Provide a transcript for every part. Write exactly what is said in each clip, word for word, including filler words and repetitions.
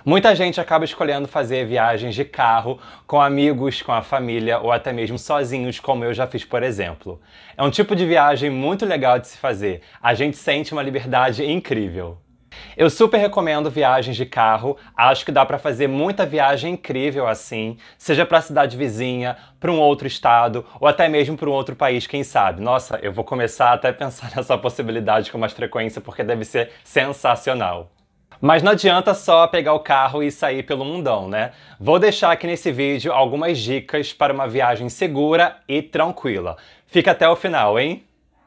Muita gente acaba escolhendo fazer viagens de carro com amigos, com a família ou até mesmo sozinhos, como eu já fiz, por exemplo. É um tipo de viagem muito legal de se fazer. A gente sente uma liberdade incrível. Eu super recomendo viagens de carro, acho que dá pra fazer muita viagem incrível assim, seja pra cidade vizinha, pra um outro estado ou até mesmo pra um outro país, quem sabe. Nossa, eu vou começar até a pensar nessa possibilidade com mais frequência porque deve ser sensacional. Mas não adianta só pegar o carro e sair pelo mundão, né? Vou deixar aqui nesse vídeo algumas dicas para uma viagem segura e tranquila. Fica até o final, hein?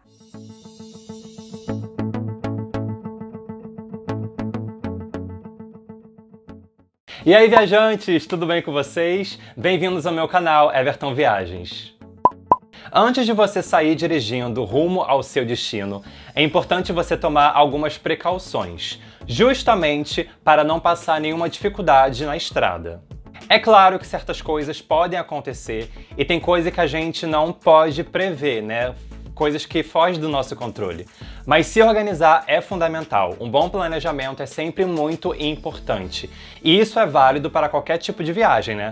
E aí, viajantes, tudo bem com vocês? Bem-vindos ao meu canal Everton Viagens. Antes de você sair dirigindo rumo ao seu destino, é importante você tomar algumas precauções, justamente para não passar nenhuma dificuldade na estrada. É claro que certas coisas podem acontecer e tem coisa que a gente não pode prever, né? Coisas que fogem do nosso controle. Mas se organizar é fundamental. Um bom planejamento é sempre muito importante. E isso é válido para qualquer tipo de viagem, né?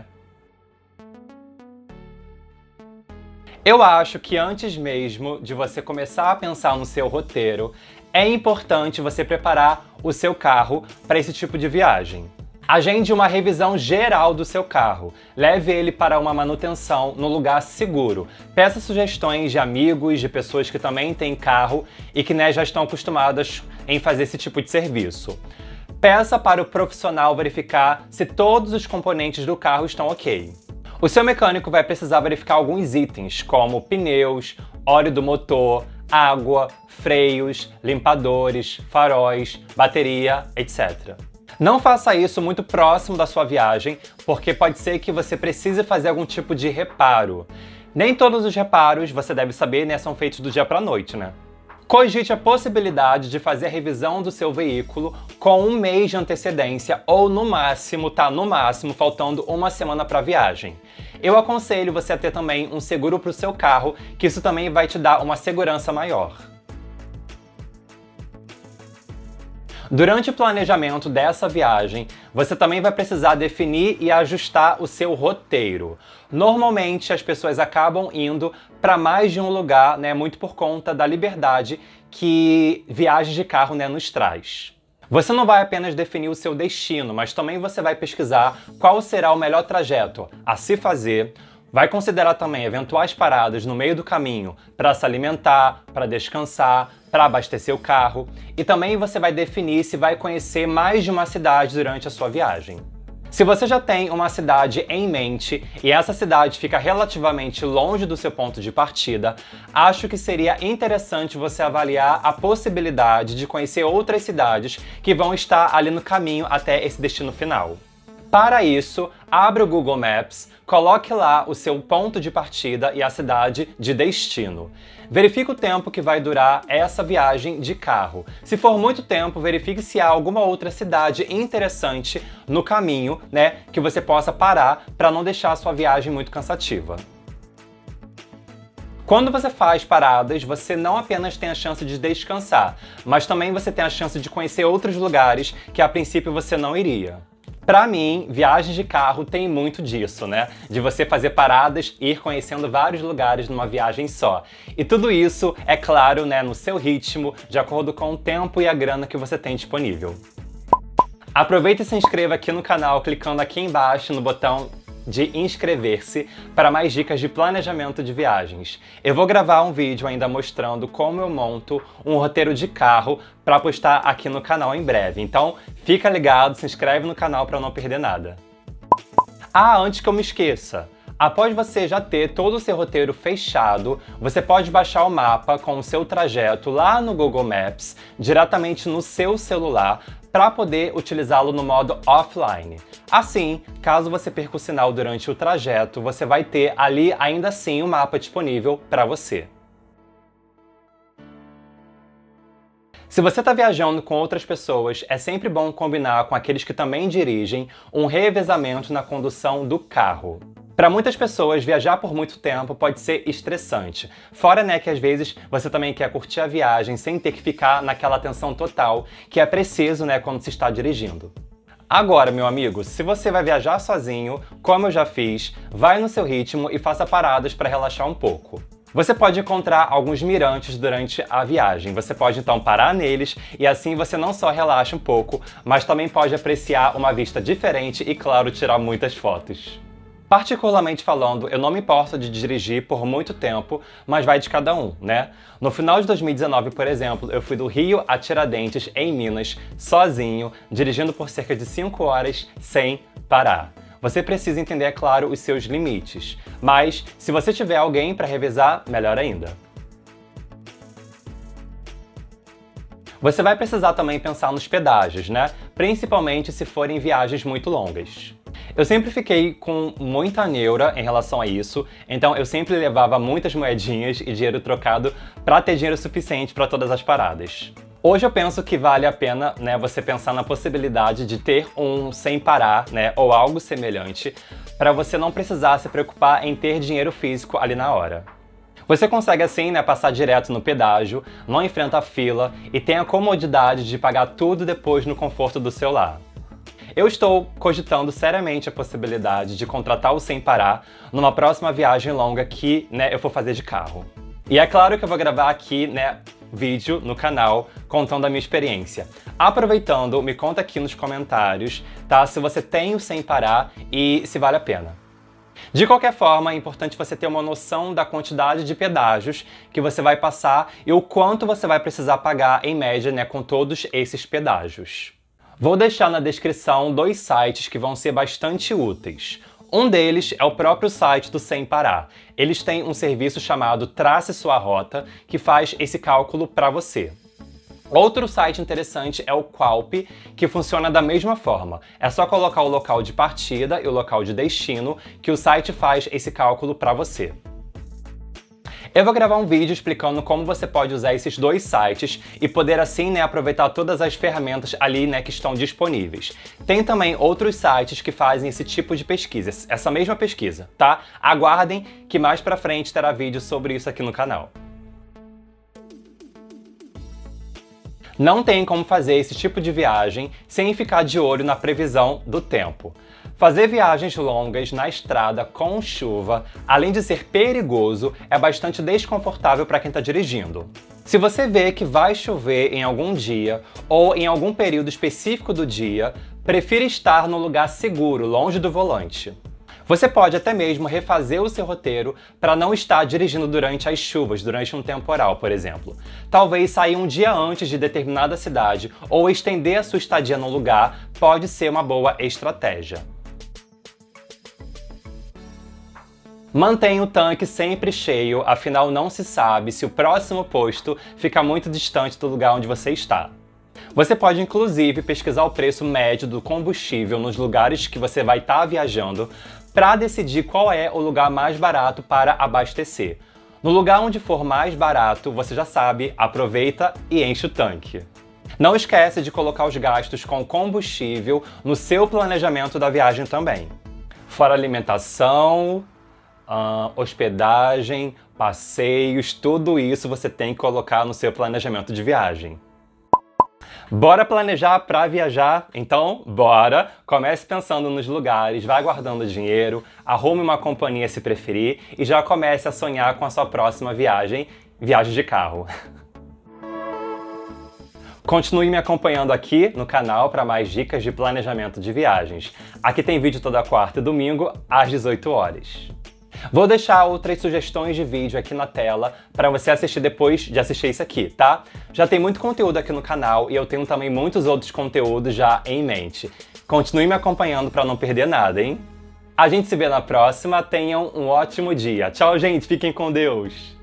Eu acho que antes mesmo de você começar a pensar no seu roteiro, é importante você preparar o seu carro para esse tipo de viagem. Agende uma revisão geral do seu carro. Leve ele para uma manutenção no lugar seguro. Peça sugestões de amigos, de pessoas que também têm carro e que né, já estão acostumadas em fazer esse tipo de serviço. Peça para o profissional verificar se todos os componentes do carro estão ok. O seu mecânico vai precisar verificar alguns itens, como pneus, óleo do motor, água, freios, limpadores, faróis, bateria, etcétera. Não faça isso muito próximo da sua viagem, porque pode ser que você precise fazer algum tipo de reparo. Nem todos os reparos, você deve saber, né, são feitos do dia para a noite, né? Cogite a possibilidade de fazer a revisão do seu veículo com um mês de antecedência ou no máximo, tá? No máximo, faltando uma semana para a viagem. Eu aconselho você a ter também um seguro para o seu carro, que isso também vai te dar uma segurança maior. Durante o planejamento dessa viagem, você também vai precisar definir e ajustar o seu roteiro. Normalmente, as pessoas acabam indo para mais de um lugar, né, muito por conta da liberdade que viagens de carro, né, nos traz. Você não vai apenas definir o seu destino, mas também você vai pesquisar qual será o melhor trajeto a se fazer. Vai considerar também eventuais paradas no meio do caminho para se alimentar, para descansar, para abastecer o carro. E também você vai definir se vai conhecer mais de uma cidade durante a sua viagem. Se você já tem uma cidade em mente e essa cidade fica relativamente longe do seu ponto de partida, acho que seria interessante você avaliar a possibilidade de conhecer outras cidades que vão estar ali no caminho até esse destino final. Para isso, abra o Google Maps, coloque lá o seu ponto de partida e a cidade de destino. Verifique o tempo que vai durar essa viagem de carro. Se for muito tempo, verifique se há alguma outra cidade interessante no caminho, né, que você possa parar para não deixar a sua viagem muito cansativa. Quando você faz paradas, você não apenas tem a chance de descansar, mas também você tem a chance de conhecer outros lugares que a princípio você não iria. Pra mim, viagens de carro tem muito disso, né? De você fazer paradas e ir conhecendo vários lugares numa viagem só. E tudo isso, é claro, né, no seu ritmo, de acordo com o tempo e a grana que você tem disponível. Aproveita e se inscreva aqui no canal clicando aqui embaixo no botão de inscrever-se para mais dicas de planejamento de viagens. Eu vou gravar um vídeo ainda mostrando como eu monto um roteiro de carro para postar aqui no canal em breve. Então fica ligado, se inscreve no canal para não perder nada. Ah, antes que eu me esqueça, após você já ter todo o seu roteiro fechado, você pode baixar o mapa com o seu trajeto lá no Google Maps, diretamente no seu celular, para poder utilizá-lo no modo offline. Assim, caso você perca o sinal durante o trajeto, você vai ter ali ainda assim o mapa disponível para você. Se você está viajando com outras pessoas, é sempre bom combinar com aqueles que também dirigem um revezamento na condução do carro. Para muitas pessoas, viajar por muito tempo pode ser estressante. Fora, né, que às vezes você também quer curtir a viagem sem ter que ficar naquela atenção total que é preciso, né, quando se está dirigindo. Agora, meu amigo, se você vai viajar sozinho, como eu já fiz, vai no seu ritmo e faça paradas para relaxar um pouco. Você pode encontrar alguns mirantes durante a viagem. Você pode então parar neles e assim você não só relaxa um pouco, mas também pode apreciar uma vista diferente e, claro, tirar muitas fotos. Particularmente falando, eu não me importo de dirigir por muito tempo, mas vai de cada um, né? No final de dois mil e dezenove, por exemplo, eu fui do Rio a Tiradentes, em Minas, sozinho, dirigindo por cerca de cinco horas sem parar. Você precisa entender, é claro, os seus limites, mas se você tiver alguém para revezar, melhor ainda. Você vai precisar também pensar nos pedágios, né? Principalmente se forem viagens muito longas. Eu sempre fiquei com muita neura em relação a isso, então eu sempre levava muitas moedinhas e dinheiro trocado para ter dinheiro suficiente para todas as paradas. Hoje eu penso que vale a pena, né, você pensar na possibilidade de ter um sem parar, né, ou algo semelhante, para você não precisar se preocupar em ter dinheiro físico ali na hora. Você consegue assim, né, passar direto no pedágio, não enfrenta a fila e tem a comodidade de pagar tudo depois no conforto do seu lar. Eu estou cogitando seriamente a possibilidade de contratar o Sem Parar numa próxima viagem longa que, né, eu for fazer de carro. E é claro que eu vou gravar aqui, né, vídeo no canal contando a minha experiência. Aproveitando, me conta aqui nos comentários, tá, se você tem o Sem Parar e se vale a pena. De qualquer forma, é importante você ter uma noção da quantidade de pedágios que você vai passar e o quanto você vai precisar pagar em média, né, com todos esses pedágios. Vou deixar na descrição dois sites que vão ser bastante úteis. Um deles é o próprio site do Sem Parar. Eles têm um serviço chamado Trace Sua Rota, que faz esse cálculo para você. Outro site interessante é o Qualp, que funciona da mesma forma. É só colocar o local de partida e o local de destino, que o site faz esse cálculo para você. Eu vou gravar um vídeo explicando como você pode usar esses dois sites e poder assim, né, aproveitar todas as ferramentas ali, né, que estão disponíveis. Tem também outros sites que fazem esse tipo de pesquisa, essa mesma pesquisa, tá? Aguardem que mais pra frente terá vídeo sobre isso aqui no canal. Não tem como fazer esse tipo de viagem sem ficar de olho na previsão do tempo. Fazer viagens longas na estrada com chuva, além de ser perigoso, é bastante desconfortável para quem está dirigindo. Se você vê que vai chover em algum dia ou em algum período específico do dia, prefira estar no lugar seguro, longe do volante. Você pode até mesmo refazer o seu roteiro para não estar dirigindo durante as chuvas, durante um temporal, por exemplo. Talvez sair um dia antes de determinada cidade ou estender a sua estadia no lugar pode ser uma boa estratégia. Mantenha o tanque sempre cheio, afinal não se sabe se o próximo posto fica muito distante do lugar onde você está. Você pode inclusive pesquisar o preço médio do combustível nos lugares que você vai estar viajando para decidir qual é o lugar mais barato para abastecer. No lugar onde for mais barato, você já sabe, aproveita e enche o tanque. Não esquece de colocar os gastos com combustível no seu planejamento da viagem também. Fora alimentação, Uh, hospedagem, passeios, tudo isso você tem que colocar no seu planejamento de viagem. Bora planejar para viajar? Então, bora! Comece pensando nos lugares, vai guardando dinheiro, arrume uma companhia se preferir e já comece a sonhar com a sua próxima viagem, viagem de carro. Continue me acompanhando aqui no canal para mais dicas de planejamento de viagens. Aqui tem vídeo toda quarta e domingo às dezoito horas. Vou deixar outras sugestões de vídeo aqui na tela para você assistir depois de assistir isso aqui, tá? Já tem muito conteúdo aqui no canal e eu tenho também muitos outros conteúdos já em mente. Continue me acompanhando para não perder nada, hein? A gente se vê na próxima, tenham um ótimo dia. Tchau, gente, fiquem com Deus!